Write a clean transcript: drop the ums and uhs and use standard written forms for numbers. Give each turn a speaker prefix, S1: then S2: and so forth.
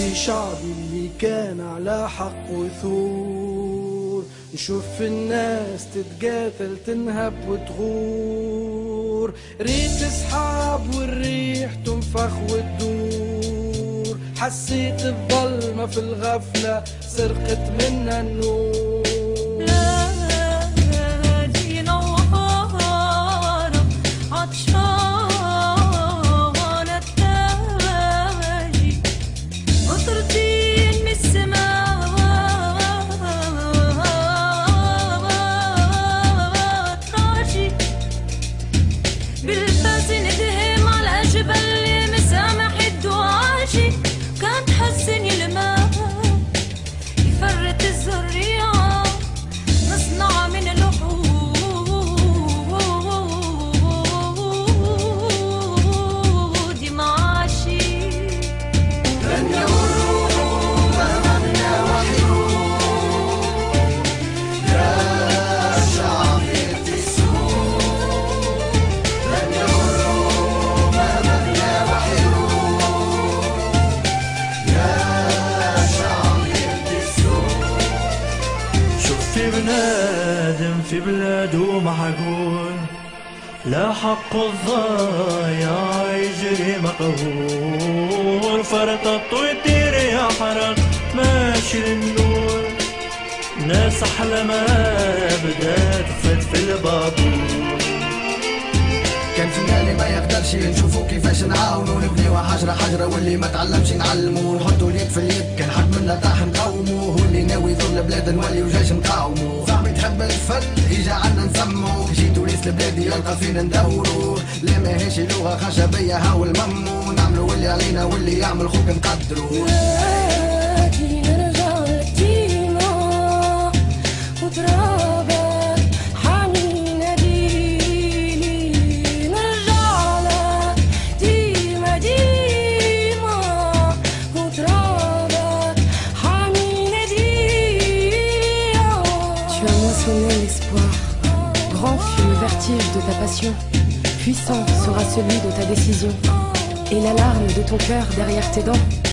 S1: في شعبي اللي كان على حق وثور، نشوف الناس تتقاتل تنهب وتغور، ريت سحاب والريح تنفخ وتدور، حسيت الظلمة في الغفلة سرقت منا النور.
S2: في بنادم في بلاده معقول، لا حق الضايع يجري مقهور، فرطط ويطير يا حرق ماشي النور، ناس أحلى ما بدها تخفت في الباطور.
S3: كان فينا اللي ما يقدرش نشوفو كيفاش نعاونو، نبنيو حجرة حجرة واللي ما تعلمش نعلمو، نحطو اليد في اليد كان حد منا طاح نقاومو، هو اللي ناوي يضر البلاد نوليو جيش نقاومو، صاحبي تحب الفن يجي عنا نسمو، يجي توريس لبلادي يلقى فينا ندورو، لا ماهيش لغة خشبية هاو الممو، نعملو واللي علينا واللي يعمل خوك نقدرو.
S4: L'espoir, grand fut le vertige de ta passion, puissant sera celui de ta décision, et l'alarme de ton cœur derrière tes dents.